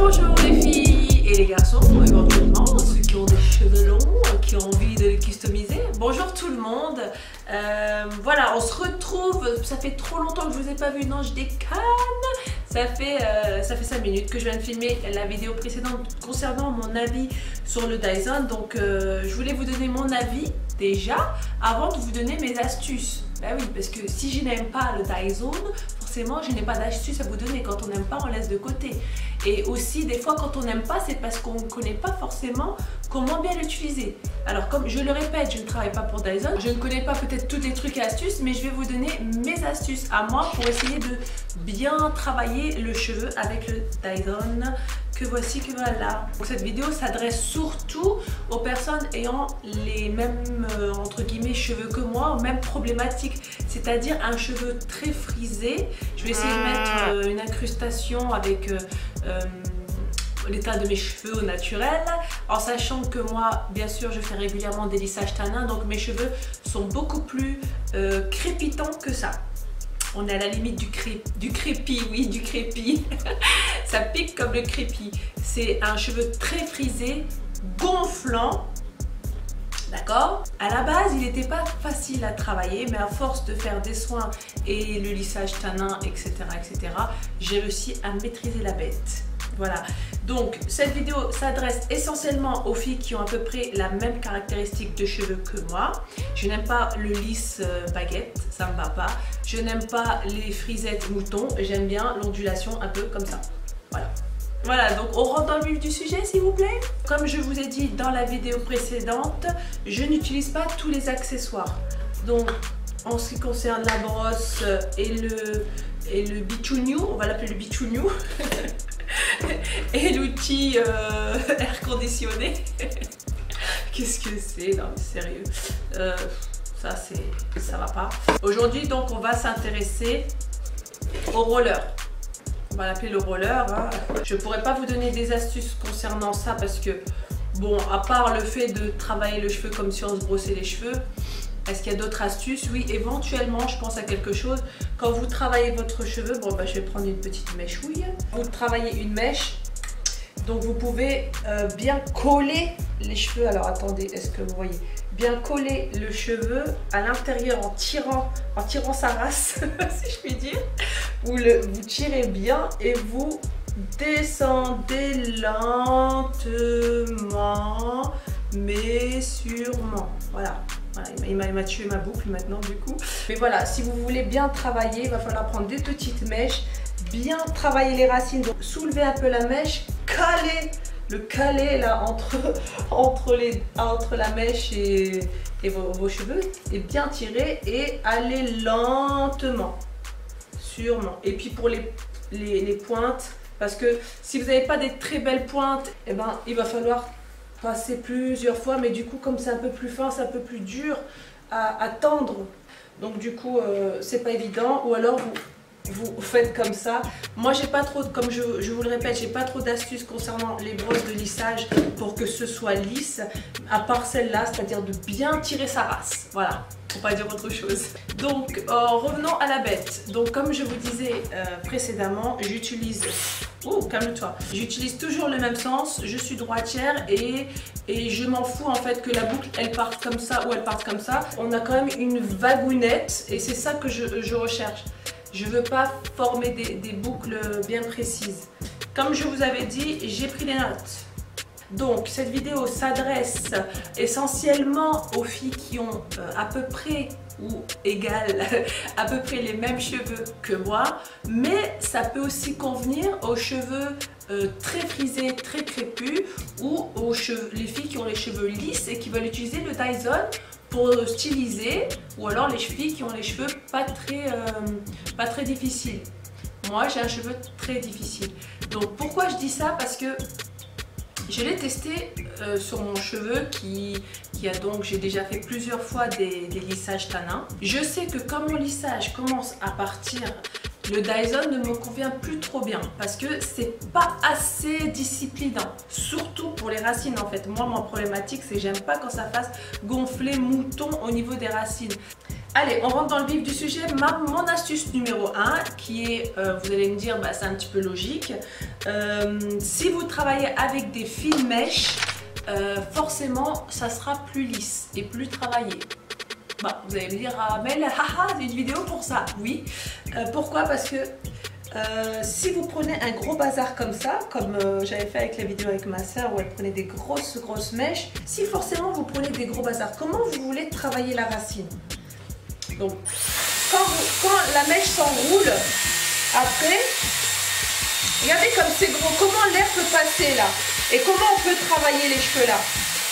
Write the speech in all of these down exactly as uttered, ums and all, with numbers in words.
Bonjour les filles et les garçons, éventuellement ceux qui ont des cheveux longs, qui ont envie de les customiser. Bonjour tout le monde. Euh, voilà, on se retrouve. Ça fait trop longtemps que je vous ai pas vu. Non, je déconne. Ça fait, euh, ça fait cinq minutes que je viens de filmer la vidéo précédente concernant mon avis sur le Dyson. Donc euh, je voulais vous donner mon avis déjà avant de vous donner mes astuces. Ben oui, parce que si je n'aime pas le Dyson, forcément je n'ai pas d'astuces à vous donner. Quand on n'aime pas, on laisse de côté. Et aussi des fois quand on n'aime pas, c'est parce qu'on ne connaît pas forcément comment bien l'utiliser. Alors comme je le répète, je ne travaille pas pour Dyson, je ne connais pas peut-être tous les trucs et astuces, mais je vais vous donner mes astuces à moi pour essayer de bien travailler le cheveu avec le Dyson que voici, que voilà. Donc cette vidéo s'adresse surtout aux personnes ayant les mêmes euh, entre guillemets cheveux que moi, mêmes problématiques, c'est-à-dire un cheveu très frisé. Je vais essayer de mettre euh, une incrustation avec euh, euh, l'état de mes cheveux au naturel, en sachant que moi, bien sûr, je fais régulièrement des lissages tanins, donc mes cheveux sont beaucoup plus euh, crépitants que ça. On est à la limite du, cré... du crépi, oui, du crépi. Ça pique comme le crépi. C'est un cheveu très frisé, gonflant. D'accord? À la base, il n'était pas facile à travailler, mais à force de faire des soins et le lissage tanin, et cetera, et cetera, j'ai réussi à maîtriser la bête. Voilà, donc cette vidéo s'adresse essentiellement aux filles qui ont à peu près la même caractéristique de cheveux que moi. Je n'aime pas le lisse euh, baguette, ça me va pas. Je n'aime pas les frisettes moutons, j'aime bien l'ondulation un peu comme ça. Voilà. Voilà, donc on rentre dans le vif du sujet s'il vous plaît. Comme je vous ai dit dans la vidéo précédente, je n'utilise pas tous les accessoires. Donc en ce qui concerne la brosse et le, et le bichounou, on va l'appeler le bichounou. Et l'outil euh, air conditionné. Qu'est-ce que c'est? Non mais sérieux, euh, ça c'est, ça va pas. Aujourd'hui donc on va s'intéresser au roller. On va l'appeler le roller. Hein. Je pourrais pas vous donner des astuces concernant ça parce que bon, à part le fait de travailler le cheveu comme si on se brossait les cheveux, est-ce qu'il y a d'autres astuces? Oui, éventuellement, je pense à quelque chose. Quand vous travaillez votre cheveu, bon, bah, je vais prendre une petite mèchouille. Vous travaillez une mèche, donc vous pouvez euh, bien coller les cheveux. Alors attendez, est-ce que vous voyez? Bien coller le cheveu à l'intérieur en tirant, en tirant sa race, si je puis dire. Vous, le, vous tirez bien et vous descendez lentement, mais sûrement. Voilà. Voilà, il m'a tué ma boucle maintenant du coup. Mais voilà, si vous voulez bien travailler, il va falloir prendre des petites mèches, bien travailler les racines. Donc soulever un peu la mèche, caler, le caler là entre, entre, les, entre la mèche et, et vos, vos cheveux. Et bien tirer et aller lentement, sûrement. Et puis pour les, les, les pointes, parce que si vous n'avez pas des très belles pointes, eh ben, il va falloir passer plusieurs fois, mais du coup comme c'est un peu plus fin, c'est un peu plus dur à, à tendre, donc du coup euh, c'est pas évident. Ou alors vous, vous faites comme ça. Moi j'ai pas trop, comme je, je vous le répète, j'ai pas trop d'astuces concernant les brosses de lissage pour que ce soit lisse, à part celle-là, c'est-à-dire de bien tirer sa race. Voilà, pour pas dire autre chose. Donc euh, revenons à la bête. Donc comme je vous disais euh, précédemment, j'utilise... Oh, calme-toi. J'utilise toujours le même sens, je suis droitière et, et je m'en fous en fait que la boucle elle parte comme ça ou elle parte comme ça. On a quand même une vagounette et c'est ça que je, je recherche. Je veux pas former des, des boucles bien précises. Comme je vous avais dit, j'ai pris des notes. Donc cette vidéo s'adresse essentiellement aux filles qui ont euh, à peu près ou égal à peu près les mêmes cheveux que moi, mais ça peut aussi convenir aux cheveux euh, très frisés, très crépus, ou aux cheveux, les filles qui ont les cheveux lisses et qui veulent utiliser le Dyson pour styliser, ou alors les filles qui ont les cheveux pas très, euh, pas très difficiles. Moi j'ai un cheveu très difficile. Donc pourquoi je dis ça? Parce que je l'ai testé euh, sur mon cheveu qui, qui a donc, j'ai déjà fait plusieurs fois des, des lissages tanins. Je sais que quand mon lissage commence à partir, le Dyson ne me convient plus trop bien parce que c'est pas assez disciplinant, surtout pour les racines en fait. Moi, ma problématique, c'est que j'aime pas quand ça fasse gonfler mouton au niveau des racines. Allez, on rentre dans le vif du sujet. Ma, mon astuce numéro un, qui est, euh, vous allez me dire, bah, c'est un petit peu logique. Euh, si vous travaillez avec des fils mèches, euh, forcément, ça sera plus lisse et plus travaillé. Bah, vous allez me dire, ah, mais haha, c'est une vidéo pour ça. Oui. Euh, pourquoi? Parce que euh, si vous prenez un gros bazar comme ça, comme euh, j'avais fait avec la vidéo avec ma soeur où elle prenait des grosses, grosses mèches, si forcément vous prenez des gros bazars, comment vous voulez travailler la racine? Donc, quand, vous, quand la mèche s'enroule, après, regardez comme c'est gros, comment l'air peut passer là? Et comment on peut travailler les cheveux là?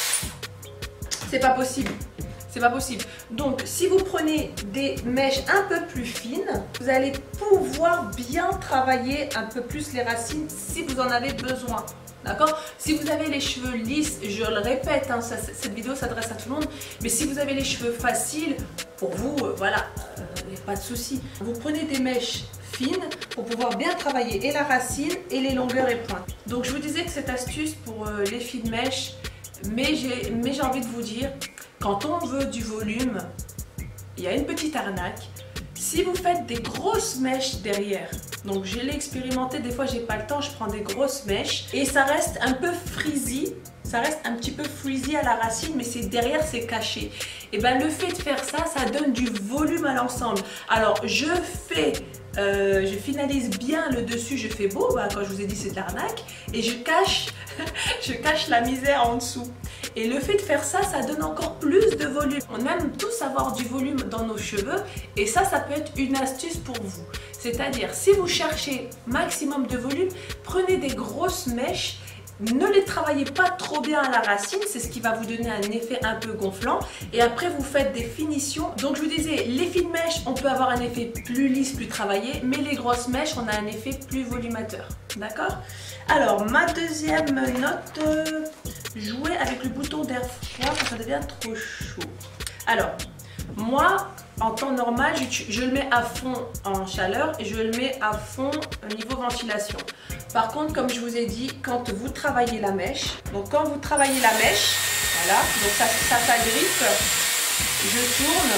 C'est pas possible. C'est pas possible. Donc, si vous prenez des mèches un peu plus fines, vous allez pouvoir bien travailler un peu plus les racines si vous en avez besoin. D'accord? Si vous avez les cheveux lisses, je le répète, hein, ça, cette vidéo s'adresse à tout le monde, mais si vous avez les cheveux faciles, pour vous, euh, voilà, il n'y a pas de souci. Vous prenez des mèches fines pour pouvoir bien travailler et la racine et les longueurs et pointes. Donc, je vous disais que cette astuce pour euh, les fines mèches, mais j'ai mais j'ai envie de vous dire, quand on veut du volume, il y a une petite arnaque. Si vous faites des grosses mèches derrière, donc je l'ai expérimenté, des fois j'ai pas le temps, je prends des grosses mèches et ça reste un peu frizzy, ça reste un petit peu frizzy à la racine, mais c'est derrière, c'est caché. Et ben le fait de faire ça, ça donne du volume à l'ensemble. Alors je fais, euh, je finalise bien le dessus, je fais beau, bah, quand je vous ai dit c'est de l'arnaque, et je cache, je cache la misère en dessous. Et le fait de faire ça, ça donne encore plus de volume. On aime tous avoir du volume dans nos cheveux et ça, ça peut être une astuce pour vous. C'est-à-dire, si vous cherchez maximum de volume, prenez des grosses mèches. Ne les travaillez pas trop bien à la racine, c'est ce qui va vous donner un effet un peu gonflant. Et après, vous faites des finitions. Donc, je vous disais, les fines mèches, on peut avoir un effet plus lisse, plus travaillé. Mais les grosses mèches, on a un effet plus volumateur. D'accord? Alors, ma deuxième note, euh, jouer avec le bouton d'air froid quand ça devient trop chaud. Alors, moi, en temps normal, je, je le mets à fond en chaleur et je le mets à fond au niveau ventilation. Par contre, comme je vous ai dit, quand vous travaillez la mèche, donc quand vous travaillez la mèche, voilà, donc ça, ça s'agrippe, je tourne.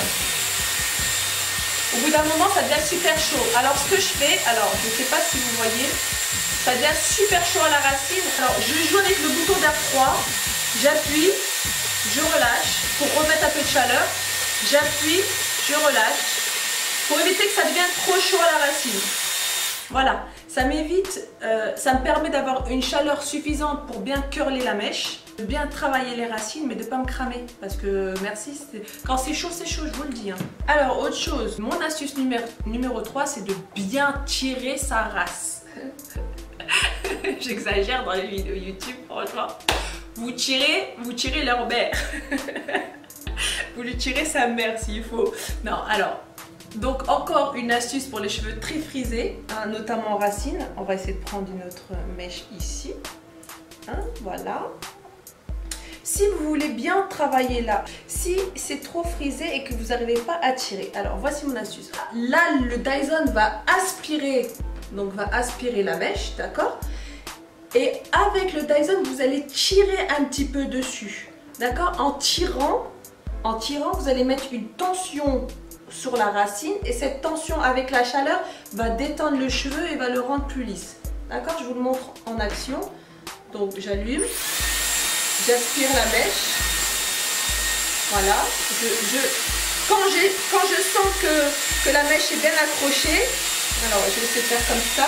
Au bout d'un moment, ça devient super chaud. Alors, ce que je fais, alors, je ne sais pas si vous voyez, ça devient super chaud à la racine. Alors, je joue avec le bouton d'air froid, j'appuie, je relâche pour remettre un peu de chaleur, j'appuie, je relâche pour éviter que ça devienne trop chaud à la racine. Voilà, ça m'évite, euh, ça me permet d'avoir une chaleur suffisante pour bien curler la mèche, de bien travailler les racines, mais de ne pas me cramer. Parce que, merci, quand c'est chaud, c'est chaud, je vous le dis. Hein. Alors, autre chose, mon astuce numéro, numéro trois, c'est de bien tirer sa race. J'exagère dans les vidéos YouTube, franchement. Vous tirez, vous tirez leur mère. Vous lui tirez sa mère s'il faut. Non, alors... Donc encore une astuce pour les cheveux très frisés, hein, notamment en racines. On va essayer de prendre une autre mèche ici. Hein, voilà. Si vous voulez bien travailler là, si c'est trop frisé et que vous n'arrivez pas à tirer, alors voici mon astuce. Là, le Dyson va aspirer, donc va aspirer la mèche, d'accord? Et avec le Dyson, vous allez tirer un petit peu dessus, d'accord? En tirant, en tirant, vous allez mettre une tension sur la racine et cette tension avec la chaleur va détendre le cheveu et va le rendre plus lisse. D'accord? Je vous le montre en action. Donc j'allume, j'aspire la mèche. Voilà. Je, je, quand, quand je sens que, que la mèche est bien accrochée, alors je vais essayer de faire comme ça.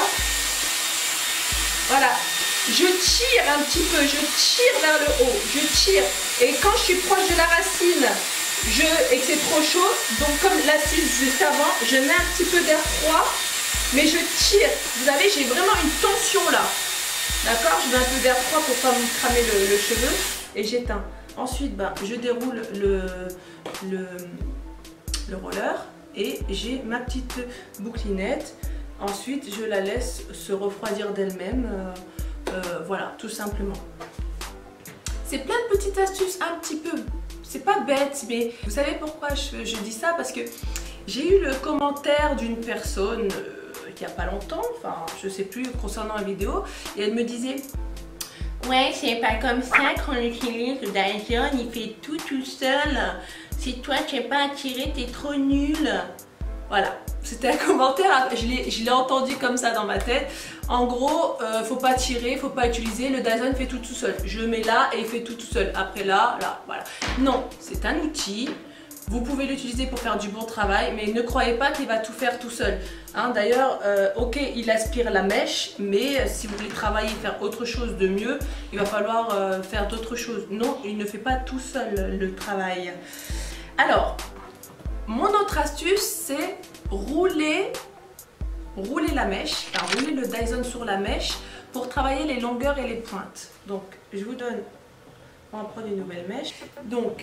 Voilà. Je tire un petit peu, je tire vers le haut, je tire. Et quand je suis proche de la racine, Je, et que c'est trop chaud, donc comme l'astuce juste avant, je mets un petit peu d'air froid, mais je tire. Vous savez, j'ai vraiment une tension là. D'accord? Je mets un peu d'air froid pour pas me cramer le, le cheveu et j'éteins. Ensuite, bah, je déroule le, le, le roller et j'ai ma petite bouclinette. Ensuite, je la laisse se refroidir d'elle-même. Euh, euh, voilà, tout simplement. C'est plein de petites astuces un petit peu... C'est pas bête, mais vous savez pourquoi je, je dis ça? Parce que j'ai eu le commentaire d'une personne euh, il n'y a pas longtemps, enfin je sais plus, concernant la vidéo, et elle me disait ouais, c'est pas comme ça qu'on utilise le Dyson, il fait tout tout seul. Si toi tu sais pas à tirer, t'es trop nul. Voilà, c'était un commentaire, je l'ai entendu comme ça dans ma tête. En gros, euh, faut pas tirer, faut pas utiliser, le Dyson fait tout tout seul. Je le mets là et il fait tout tout seul. Après là, là, voilà. Non, c'est un outil. Vous pouvez l'utiliser pour faire du bon travail, mais ne croyez pas qu'il va tout faire tout seul. Hein, D'ailleurs, euh, ok, il aspire la mèche, mais euh, si vous voulez travailler, faire autre chose de mieux, il va falloir euh, faire d'autres choses. Non, il ne fait pas tout seul le travail. Alors, mon autre astuce, c'est rouler, rouler la mèche, enfin, rouler le Dyson sur la mèche pour travailler les longueurs et les pointes. Donc, je vous donne, on va prendre une nouvelle mèche. Donc,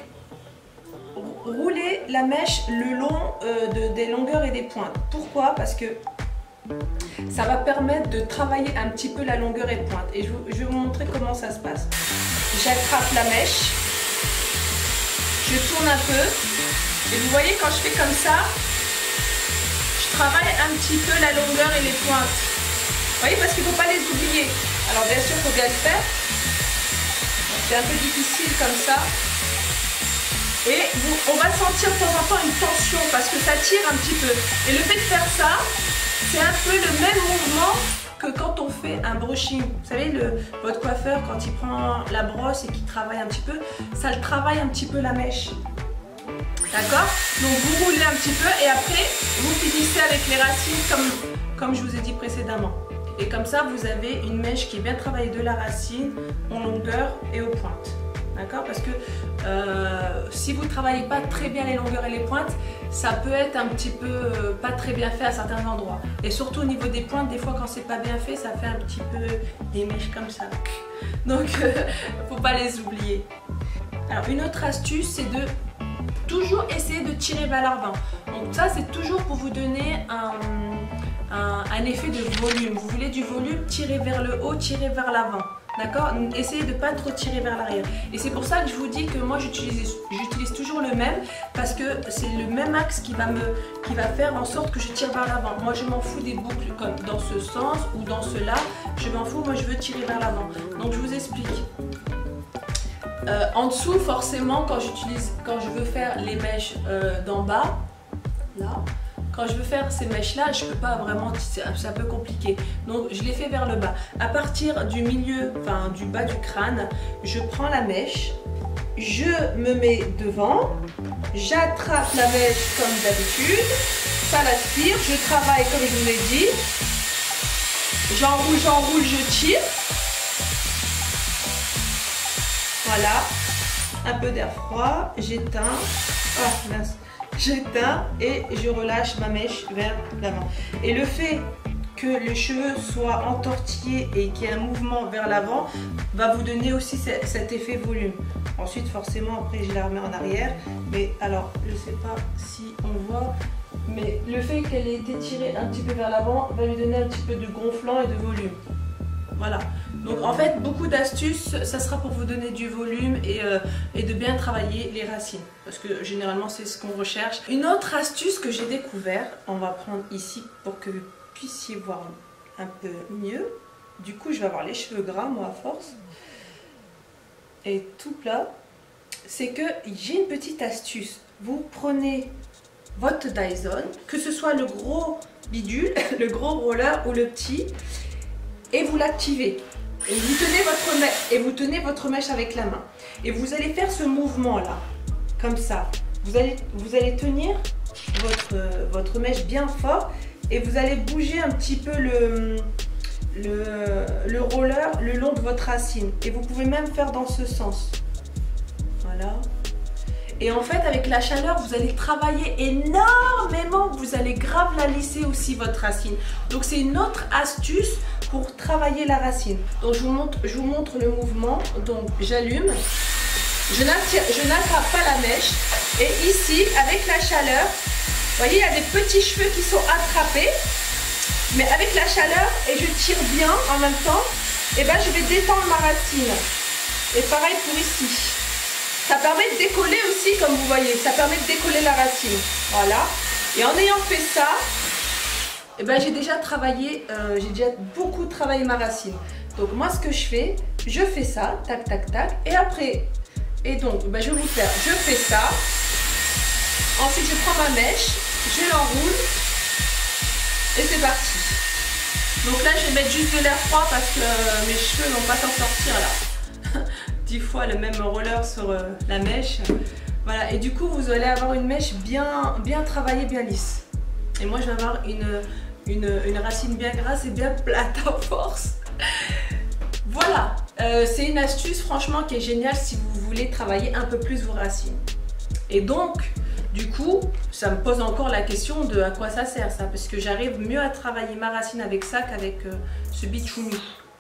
rouler la mèche le long euh, de, des longueurs et des pointes. Pourquoi? Parce que ça va permettre de travailler un petit peu la longueur et pointe. Et je, je vais vous montrer comment ça se passe. J'attrape la mèche, je tourne un peu, et vous voyez quand je fais comme ça, je travaille un petit peu la longueur et les pointes. Vous voyez, parce qu'il ne faut pas les oublier. Alors bien sûr, il faut bien le faire. C'est un peu difficile comme ça. Et vous, on va sentir de temps en temps une tension parce que ça tire un petit peu. Et le fait de faire ça, c'est un peu le même mouvement que quand on fait un brushing. Vous savez, le, votre coiffeur, quand il prend la brosse et qu'il travaille un petit peu, ça le travaille un petit peu la mèche. D'accord? Donc vous roulez un petit peu et après, vous finissez avec les racines comme, comme je vous ai dit précédemment. Et comme ça, vous avez une mèche qui est bien travaillée de la racine, en longueur et aux pointes. D'accord? Parce que euh, si vous ne travaillez pas très bien les longueurs et les pointes, ça peut être un petit peu euh, pas très bien fait à certains endroits. Et surtout au niveau des pointes, des fois quand c'est pas bien fait, ça fait un petit peu des mèches comme ça. Donc, il euh, ne faut pas les oublier. Alors, une autre astuce, c'est de toujours essayer de tirer vers l'avant. Donc ça, c'est toujours pour vous donner un, un, un effet de volume. Vous voulez du volume, tirez vers le haut, tirez vers l'avant. D'accord? Essayez de ne pas trop tirer vers l'arrière. Et c'est pour ça que je vous dis que moi j'utilise toujours le même parce que c'est le même axe qui va, me, qui va faire en sorte que je tire vers l'avant. Moi je m'en fous des boucles comme dans ce sens ou dans cela. Je m'en fous, moi je veux tirer vers l'avant. Donc je vous explique. Euh, en dessous, forcément, quand j'utilise, quand je veux faire les mèches euh, d'en bas, là, quand je veux faire ces mèches-là, je peux pas vraiment, c'est un peu compliqué. Donc, je les fais vers le bas. À partir du milieu, enfin du bas du crâne, je prends la mèche, je me mets devant, j'attrape la mèche comme d'habitude, ça l'aspire, je travaille comme je vous l'ai dit, j'enroule, j'enroule, je tire. Voilà, un peu d'air froid, j'éteins, oh, mince. J'éteins et je relâche ma mèche vers l'avant. Et le fait que les cheveux soient entortillés et qu'il y ait un mouvement vers l'avant va vous donner aussi cet effet volume. Ensuite, forcément, après, je la remets en arrière. Mais alors, je ne sais pas si on voit, mais le fait qu'elle ait été tirée un petit peu vers l'avant va lui donner un petit peu de gonflant et de volume. Voilà. Donc en fait, beaucoup d'astuces, ça sera pour vous donner du volume et, euh, et de bien travailler les racines. Parce que généralement, c'est ce qu'on recherche. Une autre astuce que j'ai découvert, on va prendre ici pour que vous puissiez voir un peu mieux. Du coup, je vais avoir les cheveux gras, moi, à force. Et tout plat. C'est que j'ai une petite astuce. Vous prenez votre Dyson, que ce soit le gros bidule, le gros roller ou le petit, et vous l'activez. Et vous tenez votre mèche, et vous tenez votre mèche avec la main. Et vous allez faire ce mouvement-là, comme ça. Vous allez, vous allez tenir votre, votre mèche bien fort et vous allez bouger un petit peu le, le, le roller le long de votre racine. Et vous pouvez même faire dans ce sens. Voilà. Et en fait, avec la chaleur, vous allez travailler énormément. Vous allez grave la lisser aussi, votre racine. Donc, c'est une autre astuce pour travailler la racine. Donc, je vous montre, je vous montre le mouvement. Donc, j'allume. Je n'attrape pas la mèche. Et ici, avec la chaleur, vous voyez, il y a des petits cheveux qui sont attrapés. Mais avec la chaleur, et je tire bien en même temps, et ben, je vais détendre ma racine. Et pareil pour ici. Ça permet de décoller aussi, comme vous voyez, ça permet de décoller la racine. Voilà. Et en ayant fait ça, eh ben, j'ai déjà travaillé, euh, j'ai déjà beaucoup travaillé ma racine. Donc moi, ce que je fais, je fais ça, tac, tac, tac. Et après, et donc, ben, je vais vous faire, je fais ça, Ensuite, je prends ma mèche, je l'enroule et c'est parti. Donc là, je vais mettre juste de l'air froid parce que euh, mes cheveux n'ont pas s'en sortir là. dix fois le même roller sur euh, la mèche. Voilà, et du coup, vous allez avoir une mèche bien, bien travaillée, bien lisse. Et moi, je vais avoir une, une, une racine bien grasse et bien plate à force. Voilà, euh, c'est une astuce franchement qui est géniale si vous voulez travailler un peu plus vos racines. Et donc, du coup, ça me pose encore la question de à quoi ça sert ça, parce que j'arrive mieux à travailler ma racine avec ça qu'avec euh, ce bichoumi.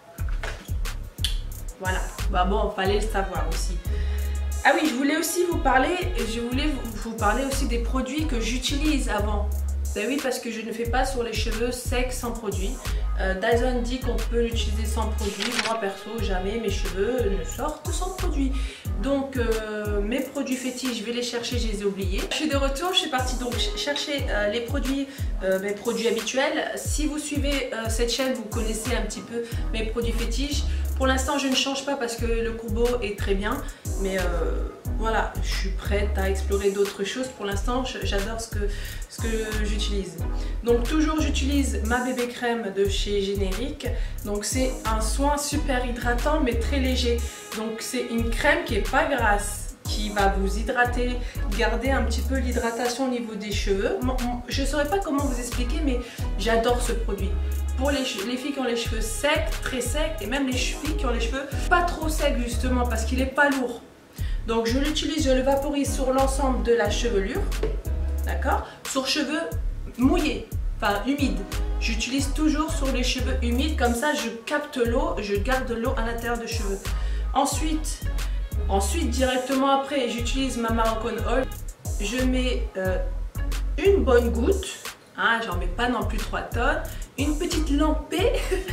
Voilà, bah bon, fallait le savoir aussi. Ah oui, je voulais aussi vous parler, je voulais vous parler aussi des produits que j'utilise avant. Ben oui, parce que je ne fais pas sur les cheveux secs sans produit. Euh, Dyson dit qu'on peut l'utiliser sans produit. Moi perso, jamais mes cheveux ne sortent sans produit. Donc euh, mes produits fétiches, je vais les chercher, je les ai oubliés. Je suis de retour, je suis partie donc chercher euh, les produits, euh, mes produits habituels. Si vous suivez euh, cette chaîne, vous connaissez un petit peu mes produits fétiches. Pour l'instant, je ne change pas parce que le courbeau est très bien. Mais euh, voilà, je suis prête à explorer d'autres choses. Pour l'instant, j'adore ce que, ce que j'utilise. Donc toujours, j'utilise ma bébé crème de chez Générique. Donc c'est un soin super hydratant mais très léger. Donc c'est une crème qui n'est pas grasse, qui va vous hydrater, garder un petit peu l'hydratation au niveau des cheveux. Je ne saurais pas comment vous expliquer, mais j'adore ce produit. Pour les, les filles qui ont les cheveux secs, très secs, et même les filles qui ont les cheveux pas trop secs justement parce qu'il n'est pas lourd. Donc je l'utilise, je le vaporise sur l'ensemble de la chevelure, d'accord? Sur cheveux mouillés, enfin humides. J'utilise toujours sur les cheveux humides, comme ça je capte l'eau, je garde l'eau à l'intérieur des cheveux. Ensuite, ensuite directement après, j'utilise ma Moroccan Oil. Je mets euh, une bonne goutte, hein, j'en mets pas non plus trois tonnes, une petite lampée.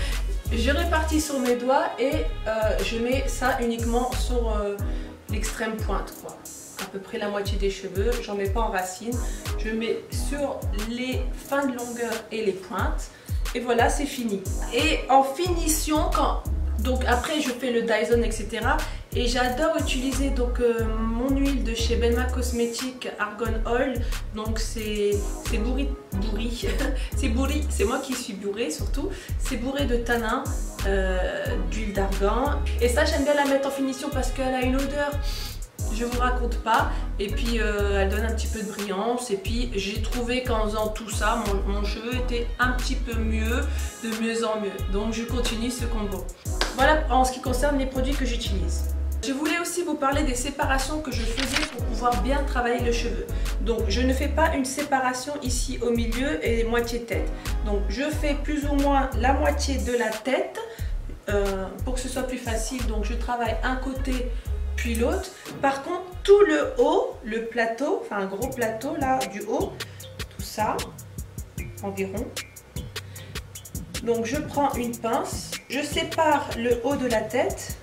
Je répartis sur mes doigts et euh, je mets ça uniquement sur euh, l'extrême pointe, quoi. À peu près la moitié des cheveux, j'en mets pas en racine, je mets sur les fins de longueur et les pointes et voilà, c'est fini. Et en finition, quand donc après je fais le Dyson, et cetera. Et j'adore utiliser donc euh, mon huile de chez Benma Cosmetics Argan Oil. Donc c'est bourri, bourri, c'est bourri, c'est moi qui suis bourrée surtout. C'est bourré de tanin, euh, d'huile d'argan. Et ça j'aime bien la mettre en finition parce qu'elle a une odeur, je vous raconte pas. Et puis euh, elle donne un petit peu de brillance. Et puis j'ai trouvé qu'en faisant tout ça, mon, mon cheveu était un petit peu mieux, de mieux en mieux. Donc je continue ce combo. Voilà en ce qui concerne les produits que j'utilise. Je voulais aussi vous parler des séparations que je faisais pour pouvoir bien travailler le cheveu. Donc je ne fais pas une séparation ici au milieu et moitié tête. Donc je fais plus ou moins la moitié de la tête euh, pour que ce soit plus facile. Donc je travaille un côté puis l'autre. Par contre tout le haut, le plateau, enfin un gros plateau là du haut, tout ça environ. Donc je prends une pince, je sépare le haut de la tête.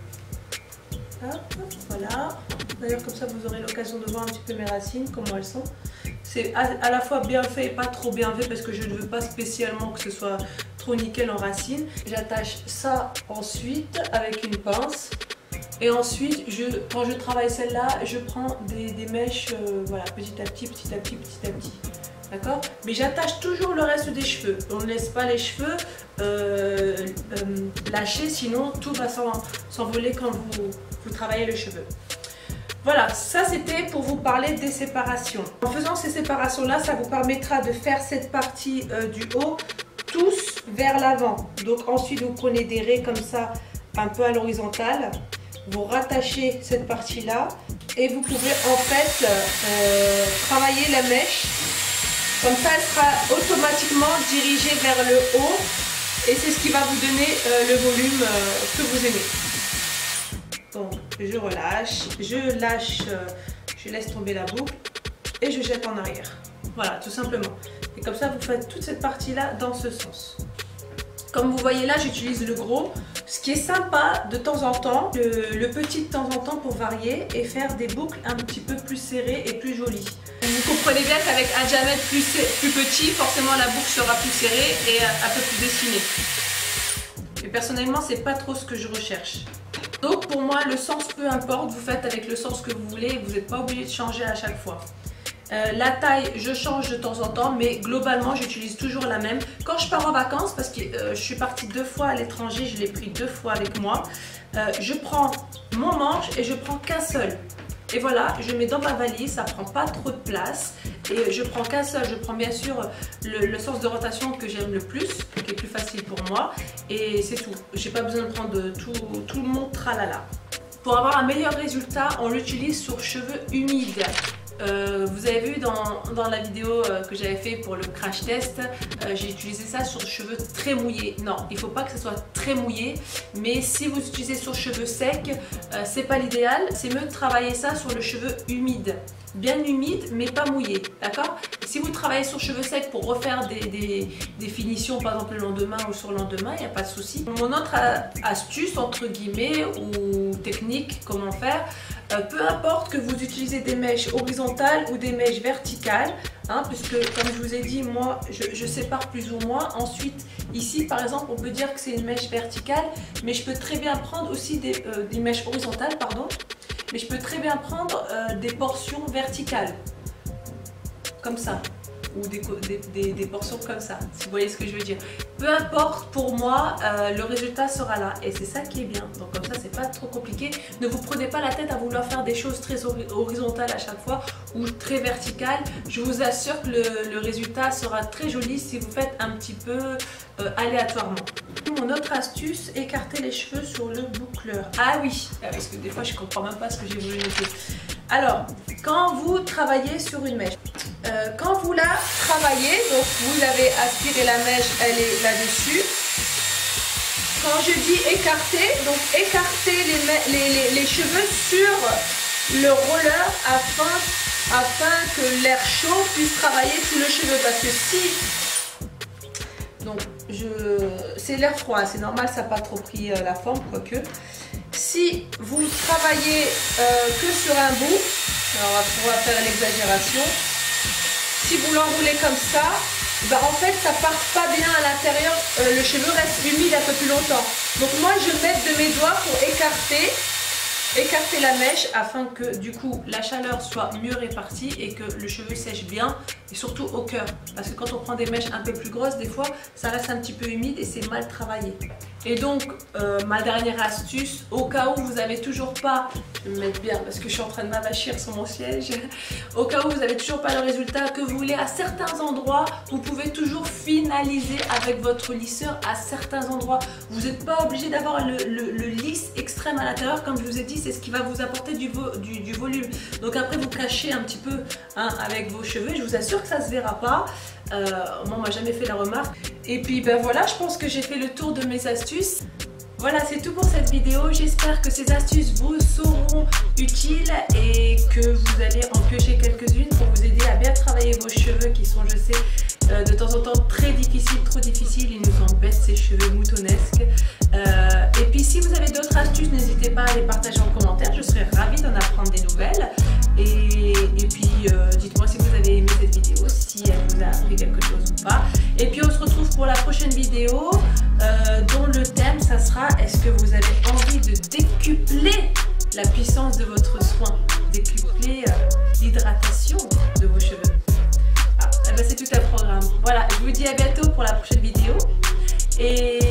Hop, voilà. D'ailleurs comme ça vous aurez l'occasion de voir un petit peu mes racines, comment elles sont. C'est à, à la fois bien fait et pas trop bien fait parce que je ne veux pas spécialement que ce soit trop nickel en racines. J'attache ça ensuite avec une pince. Et ensuite, je, quand je travaille celle-là, je prends des, des mèches, euh, voilà, petit à petit, petit à petit, petit à petit. D'accord? Mais j'attache toujours le reste des cheveux. On ne laisse pas les cheveux euh, euh, lâcher, sinon tout va s'envoler quand vous, vous travaillez le cheveu. Voilà, ça c'était pour vous parler des séparations. En faisant ces séparations-là, ça vous permettra de faire cette partie euh, du haut tous vers l'avant. Donc ensuite, vous prenez des raies comme ça, un peu à l'horizontale. Vous rattachez cette partie-là et vous pouvez en fait euh, travailler la mèche. Comme ça, elle sera automatiquement dirigée vers le haut et c'est ce qui va vous donner euh, le volume euh, que vous aimez. Donc, je relâche, je lâche, euh, je laisse tomber la boucle et je jette en arrière. Voilà, tout simplement. Et comme ça, vous faites toute cette partie-là dans ce sens. Comme vous voyez là, j'utilise le gros. Ce qui est sympa de temps en temps, le, le petit de temps en temps pour varier et faire des boucles un petit peu plus serrées et plus jolies. Vous comprenez bien qu'avec un diamètre plus, plus petit, forcément la boucle sera plus serrée et un peu plus dessinée. Mais personnellement, c'est pas trop ce que je recherche. Donc pour moi, le sens peu importe, vous faites avec le sens que vous voulez et vous n'êtes pas obligé de changer à chaque fois. Euh, la taille, je change de temps en temps, mais globalement, j'utilise toujours la même. Quand je pars en vacances, parce que euh, je suis partie deux fois à l'étranger, je l'ai pris deux fois avec moi, euh, je prends mon manche et je prends qu'un seul. Et voilà, je mets dans ma valise, ça prend pas trop de place. Et je prends qu'un seul, je prends bien sûr le, le sens de rotation que j'aime le plus, qui est plus facile pour moi. Et c'est tout, j'ai pas besoin de prendre tout, tout le monde tralala. Pour avoir un meilleur résultat, on l'utilise sur cheveux humides. Euh, vous avez vu dans, dans la vidéo euh, que j'avais fait pour le crash test, euh, j'ai utilisé ça sur cheveux très mouillés. Non, il ne faut pas que ce soit très mouillé, mais si vous utilisez sur cheveux secs, euh, c'est pas l'idéal. C'est mieux de travailler ça sur le cheveu humide, bien humide mais pas mouillé, d'accord? Si vous travaillez sur cheveux secs pour refaire des, des, des finitions, par exemple le lendemain ou sur le lendemain, il n'y a pas de souci. Mon autre astuce entre guillemets ou technique, comment faire, Euh, peu importe que vous utilisez des mèches horizontales ou des mèches verticales, hein, puisque comme je vous ai dit, moi je, je sépare plus ou moins. Ensuite ici par exemple on peut dire que c'est une mèche verticale, mais je peux très bien prendre aussi des, euh, des mèches horizontales, pardon, mais je peux très bien prendre euh, des portions verticales, comme ça, ou des, des, des, des portions comme ça, si vous voyez ce que je veux dire. Peu importe, pour moi, euh, le résultat sera là et c'est ça qui est bien. Donc comme ça, c'est pas trop compliqué. Ne vous prenez pas la tête à vouloir faire des choses très horizontales à chaque fois ou très verticales. Je vous assure que le, le résultat sera très joli si vous faites un petit peu euh, aléatoirement. Mon autre astuce, écarter les cheveux sur le boucleur. Ah oui, parce que des fois je comprends même pas ce que j'ai voulu noter. Alors, quand vous travaillez sur une mèche, euh, quand vous la travaillez, donc vous avez aspiré la mèche, elle est là-dessus. Quand je dis écarter, donc écarter les, les, les, les cheveux sur le roller afin, afin que l'air chaud puisse travailler sous le cheveu. Parce que si, donc je, c'est l'air froid, c'est normal, ça n'a pas trop pris euh, la forme, quoique. Si vous travaillez euh, que sur un bout, alors on va pouvoir faire l'exagération. Si vous l'enroulez comme ça, bah en fait ça part pas bien à l'intérieur, euh, le cheveu reste humide un peu plus longtemps. Donc moi je m'aide de mes doigts pour écarter, écarter la mèche afin que du coup la chaleur soit mieux répartie et que le cheveu sèche bien, et surtout au cœur. Parce que quand on prend des mèches un peu plus grosses, des fois ça reste un petit peu humide et c'est mal travaillé. Et donc euh, ma dernière astuce, au cas où vous n'avez toujours pas, je vais me mettre bien parce que je suis en train de m'avachir sur mon siège, au cas où vous n'avez toujours pas le résultat que vous voulez à certains endroits, vous pouvez toujours finaliser avec votre lisseur à certains endroits. Vous n'êtes pas obligé d'avoir le, le, le lisse extrême à l'intérieur, comme je vous ai dit, c'est ce qui va vous apporter du, vo, du, du volume. Donc après vous cachez un petit peu hein, avec vos cheveux, je vous assure que ça ne se verra pas. Euh, moi on m'a jamais fait la remarque. Et puis ben voilà, je pense que j'ai fait le tour de mes astuces. Voilà, c'est tout pour cette vidéo. J'espère que ces astuces vous seront utiles et que vous allez en piocher quelques-unes pour vous aider à bien travailler vos cheveux qui sont, je sais, euh, de temps en temps très difficiles, trop difficiles. Ils nous embêtent ces cheveux moutonnesques. Euh, et puis si vous avez d'autres astuces, n'hésitez pas à les partager en commentaire. Je serais ravie d'en apprendre des nouvelles. Et, et puis euh, dites-moi si vous avez aimé cette vidéo, si elle vous a appris quelque chose ou pas. Et puis on se retrouve pour la prochaine vidéo euh, dont le thème ça sera: est-ce que vous avez envie de décupler la puissance de votre soin, décupler euh, l'hydratation de vos cheveux? Ah, eh ben c'est tout un programme. Voilà, je vous dis à bientôt pour la prochaine vidéo. Et